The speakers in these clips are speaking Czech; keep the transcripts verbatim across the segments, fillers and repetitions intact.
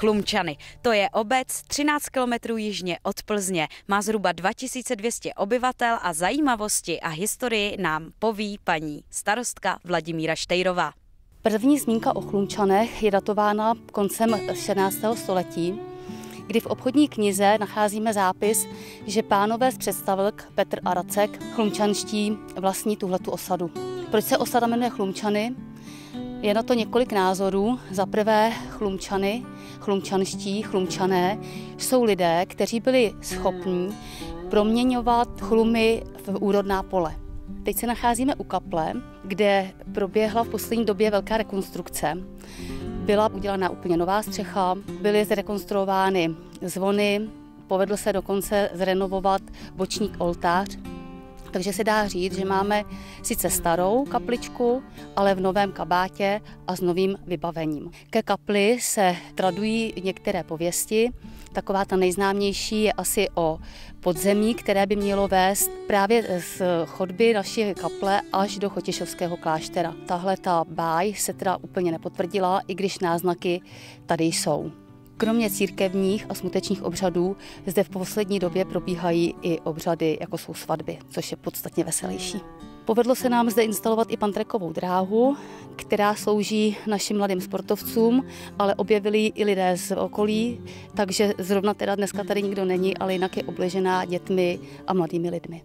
Chlumčany. To je obec třináct kilometrů jižně od Plzně. Má zhruba dva tisíce dvě stě obyvatel a zajímavosti a historii nám poví paní starostka Vladimíra Štejrová. První zmínka o Chlumčanech je datována koncem čtrnáctého století, kdy v obchodní knize nacházíme zápis, že pánové z Představlk Petr a Racek, chlumčanští, vlastní tuhletu osadu. Proč se osada jmenuje Chlumčany? Je na to několik názorů. Za prvé Chlumčany, chlumčanští, chlumčané jsou lidé, kteří byli schopní proměňovat chlumy v úrodná pole. Teď se nacházíme u kaple, kde proběhla v poslední době velká rekonstrukce. Byla udělána úplně nová střecha, byly zrekonstruovány zvony, povedlo se dokonce zrenovovat bočník oltář. Takže se dá říct, že máme sice starou kapličku, ale v novém kabátě a s novým vybavením. Ke kapli se tradují některé pověsti. Taková ta nejznámější je asi o podzemí, které by mělo vést právě z chodby naší kaple až do Chotěšovského kláštera. Tahle ta báj se teda úplně nepotvrdila, i když náznaky tady jsou. Kromě církevních a smutečních obřadů zde v poslední době probíhají i obřady, jako jsou svatby, což je podstatně veselější. Povedlo se nám zde instalovat i pantrekovou dráhu, která slouží našim mladým sportovcům, ale objevili ji i lidé z okolí, takže zrovna teda dneska tady nikdo není, ale jinak je obležená dětmi a mladými lidmi.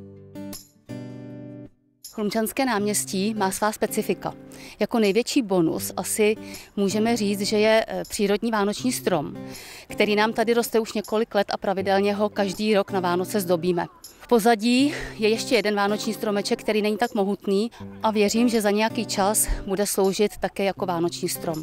Chlumčanské náměstí má svá specifika. Jako největší bonus asi můžeme říct, že je přírodní vánoční strom, který nám tady roste už několik let a pravidelně ho každý rok na Vánoce zdobíme. V pozadí je ještě jeden vánoční stromeček, který není tak mohutný a věřím, že za nějaký čas bude sloužit také jako vánoční strom.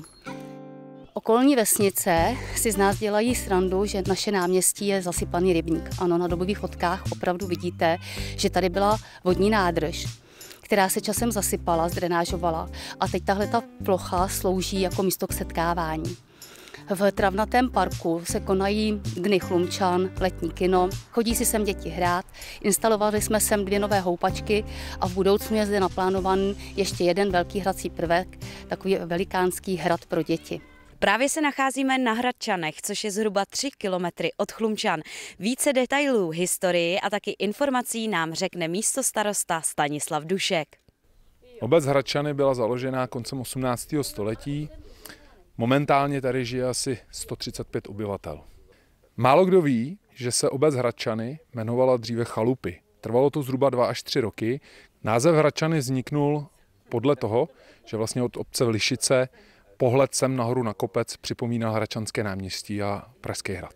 Okolní vesnice si z nás dělají srandu, že naše náměstí je zasypaný rybník. Ano, na dobových fotkách opravdu vidíte, že tady byla vodní nádrž, která se časem zasypala, zdrenážovala a teď tahle ta plocha slouží jako místo k setkávání. V travnatém parku se konají dny Chlumčan, letní kino, chodí si sem děti hrát, instalovali jsme sem dvě nové houpačky a v budoucnu je zde naplánovaný ještě jeden velký hrací prvek, takový velikánský hrad pro děti. Právě se nacházíme na Hradčanech, což je zhruba tři kilometry od Chlumčan. Více detailů, historii a taky informací nám řekne místostarosta Stanislav Dušek. Obec Hradčany byla založena koncem osmnáctého století. Momentálně tady žije asi sto třicet pět obyvatel. Málo kdo ví, že se obec Hradčany jmenovala dříve Chalupy. Trvalo to zhruba dva až tři roky. Název Hradčany vzniknul podle toho, že vlastně od obce Lišice pohled sem nahoru na kopec připomínal Hradčanské náměstí a Pražský hrad.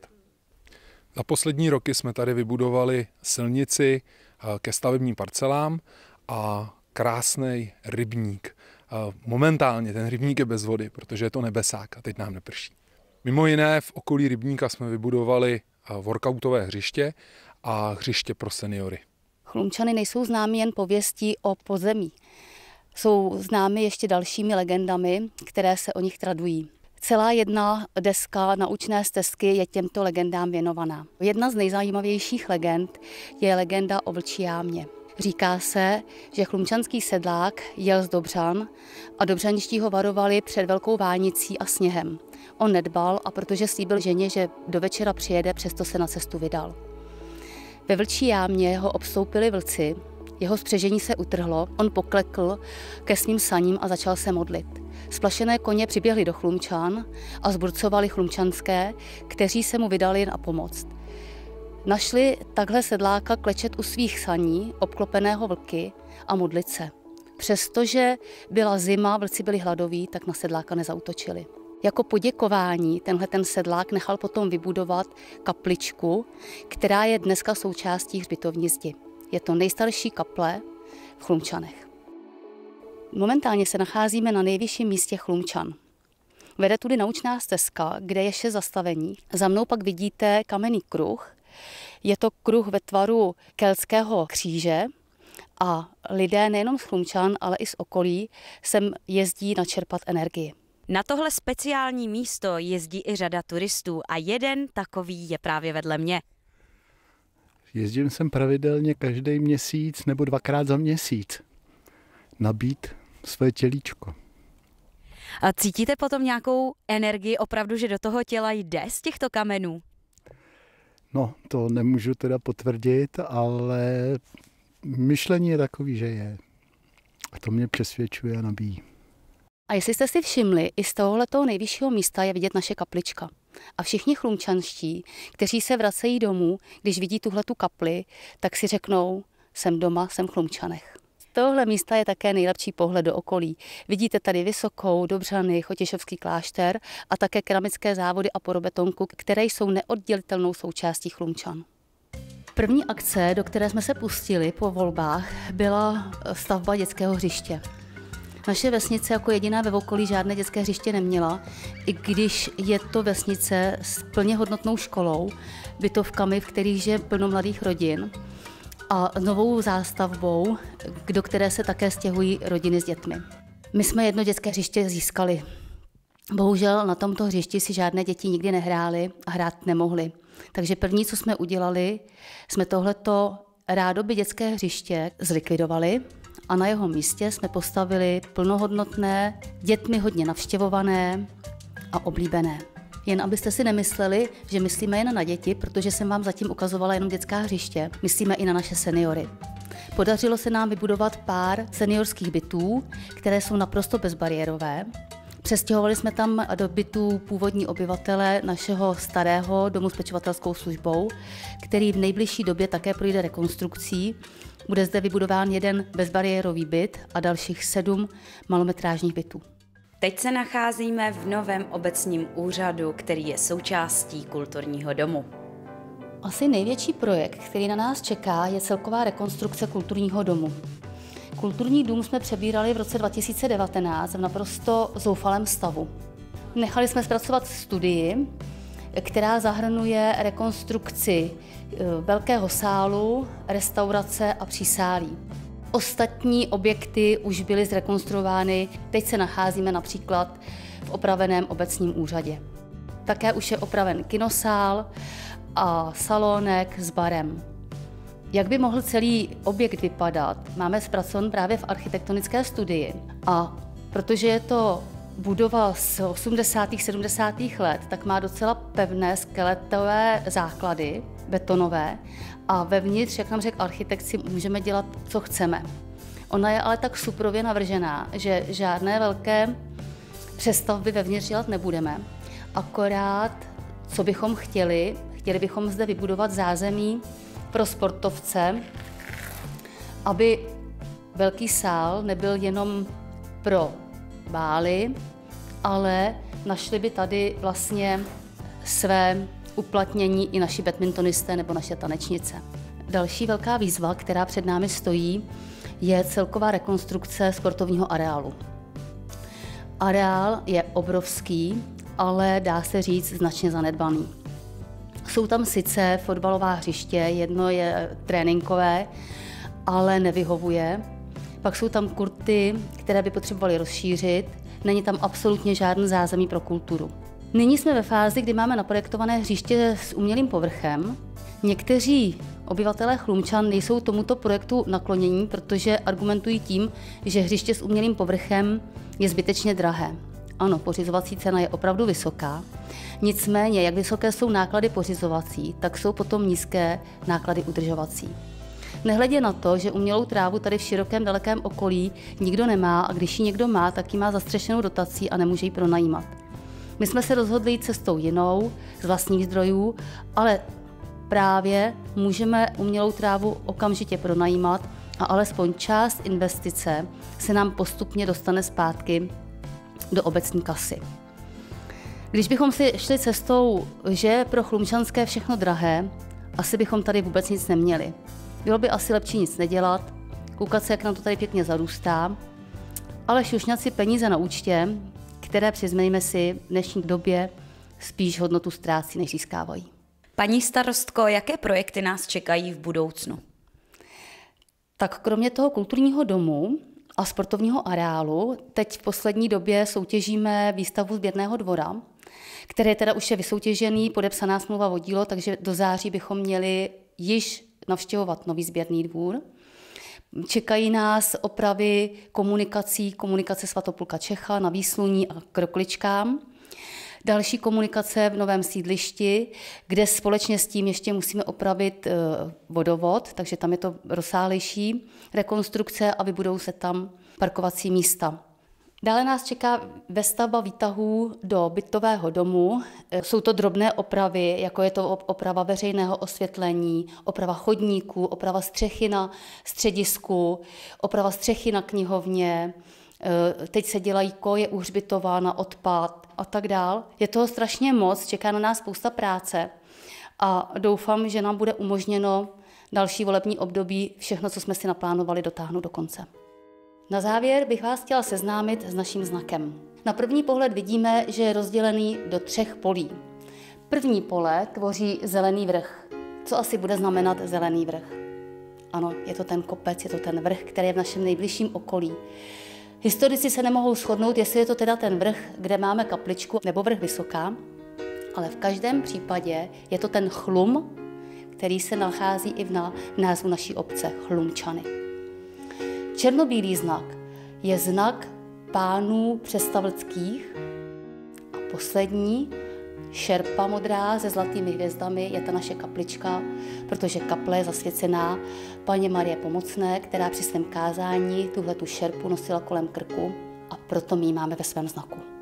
Za poslední roky jsme tady vybudovali silnici ke stavebním parcelám a krásný rybník. Momentálně ten rybník je bez vody, protože je to nebesák a teď nám neprší. Mimo jiné v okolí rybníka jsme vybudovali workoutové hřiště a hřiště pro seniory. Chlumčany nejsou známy jen pověstí o podzemí. Jsou známy ještě dalšími legendami, které se o nich tradují. Celá jedna deska naučné stezky je těmto legendám věnovaná. Jedna z nejzajímavějších legend je legenda o Vlčí jámě. Říká se, že chlumčanský sedlák jel z Dobřan a dobřanští ho varovali před velkou vánicí a sněhem. On nedbal a protože slíbil ženě, že do večera přijede, přesto se na cestu vydal. Ve Vlčí jámě ho obstoupili vlci, jeho spřežení se utrhlo, on poklekl ke svým saním a začal se modlit. Splašené koně přiběhly do Chlumčan a zburcovali chlumčanské, kteří se mu vydali na pomoc. Našli takhle sedláka klečet u svých saní, obklopeného vlky a modlit se. Přestože byla zima, vlci byli hladoví, tak na sedláka nezautočili. Jako poděkování tenhle ten sedlák nechal potom vybudovat kapličku, která je dneska součástí hřbitovní zdi. Je to nejstarší kaple v Chlumčanech. Momentálně se nacházíme na nejvyšším místě Chlumčan. Vede tudy naučná stezka, kde je šest zastavení. Za mnou pak vidíte kamenný kruh. Je to kruh ve tvaru keltského kříže a lidé nejenom z Chlumčan, ale i z okolí sem jezdí načerpat energii. Na tohle speciální místo jezdí i řada turistů a jeden takový je právě vedle mě. Jezdím sem pravidelně každý měsíc nebo dvakrát za měsíc nabít své tělíčko. A cítíte potom nějakou energii opravdu, že do toho těla jde z těchto kamenů? No, to nemůžu teda potvrdit, ale myšlení je takový, že je. A to mě přesvědčuje a nabíjí. A jestli jste si všimli, i z tohoto nejvyššího místa je vidět naše kaplička. A všichni chlumčanští, kteří se vracejí domů, když vidí tuhletu kapli, tak si řeknou, jsem doma, jsem v Chlumčanech. Z tohle místa je také nejlepší pohled do okolí. Vidíte tady Vysokou, Dobřany, Chotěšovský klášter a také keramické závody a porobetonku, které jsou neoddělitelnou součástí Chlumčan. První akce, do které jsme se pustili po volbách, byla stavba dětského hřiště. Naše vesnice jako jediná ve okolí žádné dětské hřiště neměla, i když je to vesnice s plně hodnotnou školou, bytovkami, v kterých žije plno mladých rodin a novou zástavbou, do které se také stěhují rodiny s dětmi. My jsme jedno dětské hřiště získali. Bohužel na tomto hřišti si žádné děti nikdy nehrály a hrát nemohly. Takže první, co jsme udělali, jsme tohleto rádoby dětské hřiště zlikvidovali a na jeho místě jsme postavili plnohodnotné, dětmi hodně navštěvované a oblíbené. Jen abyste si nemysleli, že myslíme jen na děti, protože jsem vám zatím ukazovala jenom dětská hřiště, myslíme i na naše seniory. Podařilo se nám vybudovat pár seniorských bytů, které jsou naprosto bezbariérové. Přestěhovali jsme tam do bytů původní obyvatele našeho starého domu s pečovatelskou službou, který v nejbližší době také projde rekonstrukcí. Bude zde vybudován jeden bezbariérový byt a dalších sedm malometrážních bytů. Teď se nacházíme v novém obecním úřadu, který je součástí kulturního domu. Asi největší projekt, který na nás čeká, je celková rekonstrukce kulturního domu. Kulturní dům jsme přebírali v roce dva tisíce devatenáct v naprosto zoufalém stavu. Nechali jsme zpracovat studii, která zahrnuje rekonstrukci velkého sálu, restaurace a přísálí. Ostatní objekty už byly zrekonstruovány, teď se nacházíme například v opraveném obecním úřadě. Také už je opraven kinosál a salónek s barem. Jak by mohl celý objekt vypadat, máme zpracovaný právě v architektonické studii. A protože je to budova z osmdesátých sedmdesátých let, tak má docela pevné skeletové základy, betonové, a vevnitř, jak nám řekl architekt, si můžeme dělat, co chceme. Ona je ale tak suprově navržená, že žádné velké přestavby vevnitř dělat nebudeme. Akorát, co bychom chtěli, chtěli bychom zde vybudovat zázemí pro sportovce, aby velký sál nebyl jenom pro bály, ale našli by tady vlastně své uplatnění i naši badmintonisté nebo naše tanečnice. Další velká výzva, která před námi stojí, je celková rekonstrukce sportovního areálu. Areál je obrovský, ale dá se říct značně zanedbaný. Jsou tam sice fotbalová hřiště, jedno je tréninkové, ale nevyhovuje. Pak jsou tam kurty, které by potřebovaly rozšířit. Není tam absolutně žádný zázemí pro kulturu. Nyní jsme ve fázi, kdy máme naprojektované hřiště s umělým povrchem. Někteří obyvatelé Chlumčan nejsou tomuto projektu naklonění, protože argumentují tím, že hřiště s umělým povrchem je zbytečně drahé. Ano, pořizovací cena je opravdu vysoká. Nicméně, jak vysoké jsou náklady pořizovací, tak jsou potom nízké náklady udržovací. Nehledě na to, že umělou trávu tady v širokém dalekém okolí nikdo nemá a když ji někdo má, tak ji má zastřešenou dotací a nemůže ji pronajímat. My jsme se rozhodli jít cestou jinou, z vlastních zdrojů, ale právě můžeme umělou trávu okamžitě pronajímat a alespoň část investice se nám postupně dostane zpátky do obecní kasy. Když bychom si šli cestou, že je pro chlumčanské všechno drahé, asi bychom tady vůbec nic neměli. Bylo by asi lepší nic nedělat, koukat se, jak nám to tady pěkně zarůstá, ale šušňat si peníze na účtě, které, přiznejme si, v dnešní době spíš hodnotu ztrácí, než získávají. Paní starostko, jaké projekty nás čekají v budoucnu? Tak kromě toho kulturního domu a sportovního areálu teď v poslední době soutěžíme výstavu sběrného dvora, který teda už je vysoutěžený, podepsaná smlouva o dílo, takže do září bychom měli již navštěvovat nový sběrný dvůr. Čekají nás opravy komunikací, komunikace Svatopluka Čecha na Výsluní a Krokličkám. Další komunikace v novém sídlišti, kde společně s tím ještě musíme opravit vodovod, takže tam je to rozsáhlejší rekonstrukce a vybudou se tam parkovací místa. Dále nás čeká vestavba výtahů do bytového domu. Jsou to drobné opravy, jako je to oprava veřejného osvětlení, oprava chodníků, oprava střechy na středisku, oprava střechy na knihovně. Teď se dělají koje u hřbitova na odpad a tak dál. Je toho strašně moc, čeká na nás spousta práce a doufám, že nám bude umožněno další volební období všechno, co jsme si naplánovali, dotáhnout do konce. Na závěr bych vás chtěla seznámit s naším znakem. Na první pohled vidíme, že je rozdělený do třech polí. První pole tvoří zelený vrch. Co asi bude znamenat zelený vrch? Ano, je to ten kopec, je to ten vrch, který je v našem nejbližším okolí. Historici se nemohou shodnout, jestli je to teda ten vrch, kde máme kapličku, nebo vrch Vysoká, ale v každém případě je to ten chlum, který se nachází i v názvu naší obce, Chlumčany. Černobílý znak je znak pánů přestavlckých a poslední, šerpa modrá se zlatými hvězdami, je ta naše kaplička, protože kaple je zasvěcená Panně Marie Pomocné, která při svém kázání tuhletu šerpu nosila kolem krku a proto my ji máme ve svém znaku.